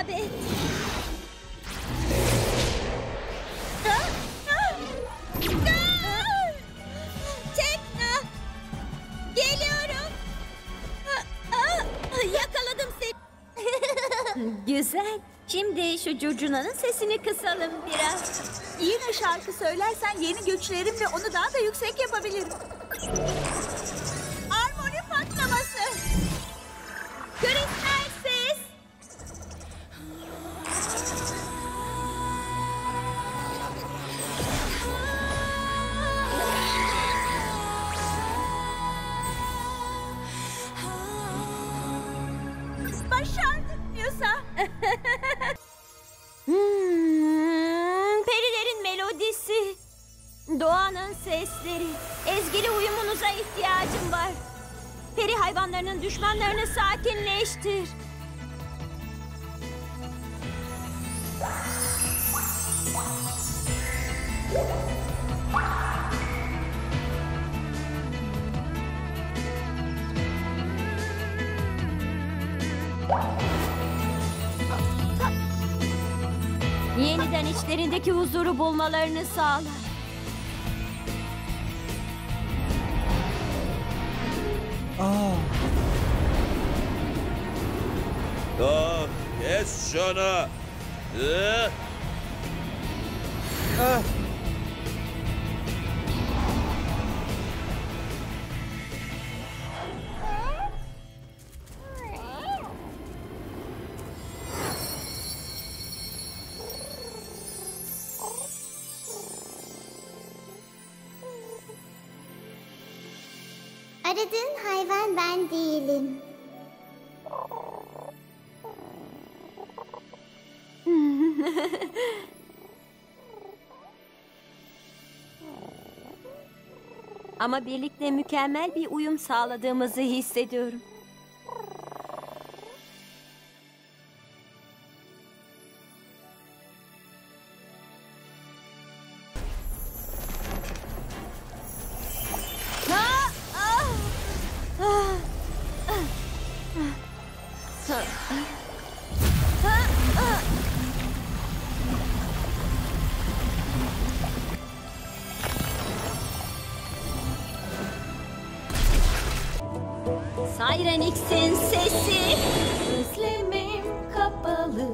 isabet. Tekna! Geliyorum. Yakaladım seni. Güzel. Şimdi şu curcunanın sesini kısalım biraz. Yine şarkı söylersen yeni güçlerim ve onu daha da yüksek yapabilirim. Armoni patlaması. Kristal ses. Başardık Musa. Perilerin melodisi. Doğanın sesleri. Ezgili uyumunuza ihtiyacım var. Peri hayvanlarının düşmanlarını sakinleştir. Yeniden içlerindeki huzuru bulmalarını sağla. Kes şunu. Aradığın hayvan ben değilim. Ama birlikte mükemmel bir uyum sağladığımızı hissediyorum. Sirenix'in sesi. Gözlerim kapalı,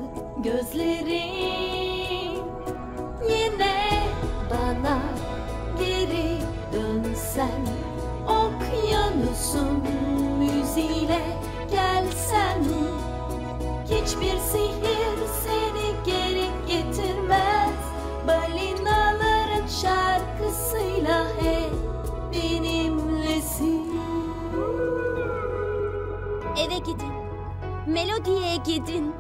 gözlerim yine bana geri dönsen, okyanusun müziğiyle gelsen, hiçbir sihir seni geri getirmez. Balinaların şarkısıyla hep benimlesin. Eve gidin. Melodiye gidin.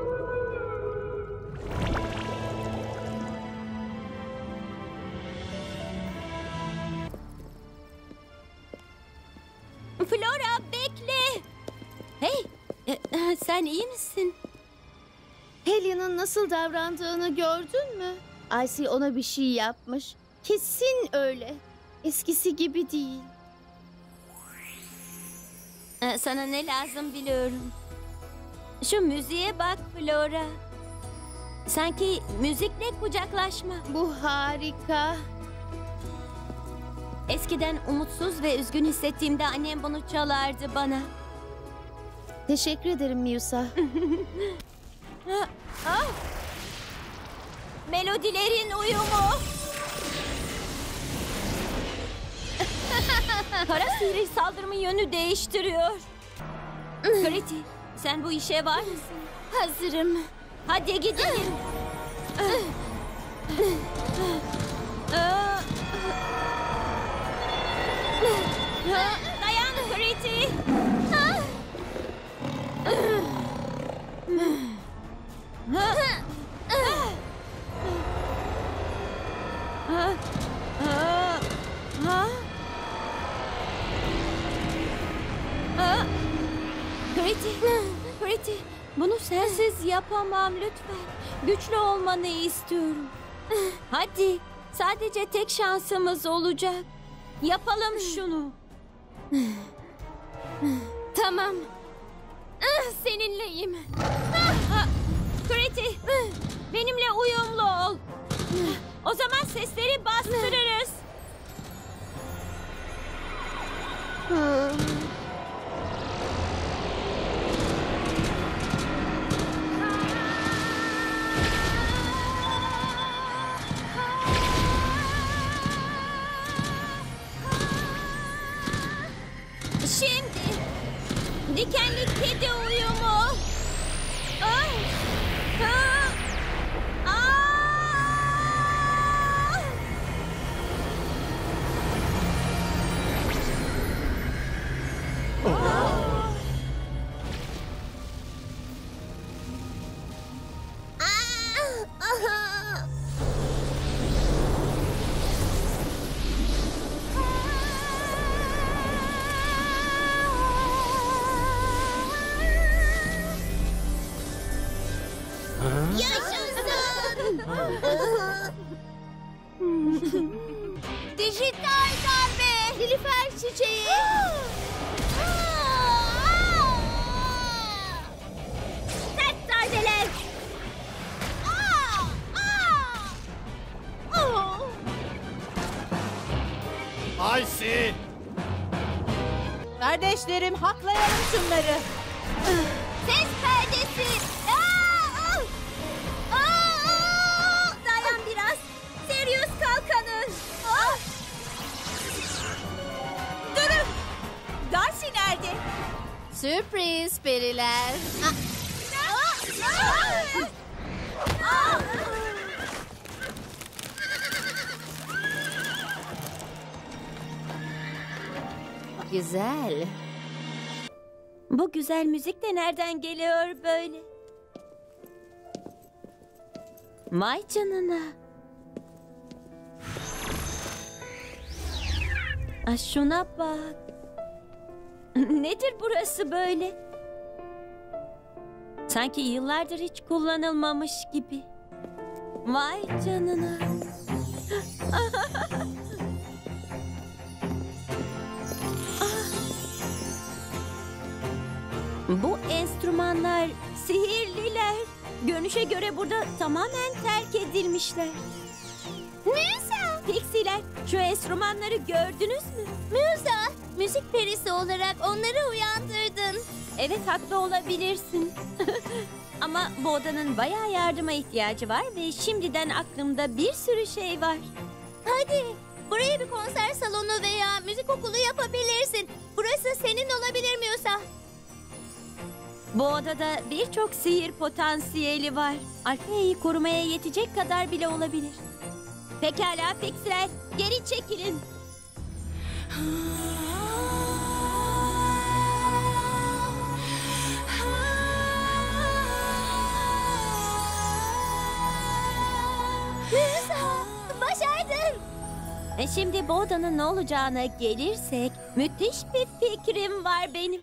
Flora bekle. Hey, sen iyi misin? Helia'nın nasıl davrandığını gördün mü? Icy ona bir şey yapmış. Kesin öyle. Eskisi gibi değil. Sana ne lazım biliyorum. Şu müziğe bak Flora. Sanki müzikle kucaklaşma. Bu harika. Eskiden umutsuz ve üzgün hissettiğimde annem bunu çalardı bana. Teşekkür ederim Musa. Melodilerin uyumu. Kara sihir saldırımın yönü değiştiriyor. Kriti, sen bu işe var mısın? Hazırım. Hadi gidelim. Dayan Kriti. Kriti, bunu sensiz yapamam lütfen. Güçlü olmanı istiyorum. Hadi, sadece tek şansımız olacak. Yapalım şunu. Tamam. Seninleyim. Kriti, benimle uyumlu ol. O zaman sesleri bastırırız. Şimdi dikenli kedi uyumu. Ah! Ah! Ah! Dijital darbe. Nilüfer çiçeği. Sert darbeler. Aysi! Kardeşlerim, haklayalım şunları. Ses perdesi. Dayan biraz. Sirius kalkanı. Durun. Darcy nerede? Sürpriz periler. Güzel. Bu güzel müzik de nereden geliyor böyle? Vay canına. Şuna bak. Nedir burası böyle? Sanki yıllardır hiç kullanılmamış gibi. Vay canına. Bu enstrümanlar sihirliler. Görünüşe göre burada tamamen terk edilmişler. Musa! Pixiler, şu enstrümanları gördünüz mü? Musa, müzik perisi olarak onları uyandırdın. Evet, haklı olabilirsin. Ama bu odanın bayağı yardıma ihtiyacı var ve şimdiden aklımda bir sürü şey var. Hadi, buraya bir konser salonu veya müzik okulu yapabilirsin. Burası senin olabilir Musa. Bu odada birçok sihir potansiyeli var. Alfea'yı korumaya yetecek kadar bile olabilir. Pekala Pixiler, geri çekilin. Musa, başardın. Şimdi bu odanın ne olacağına gelirsek, müthiş bir fikrim var benim.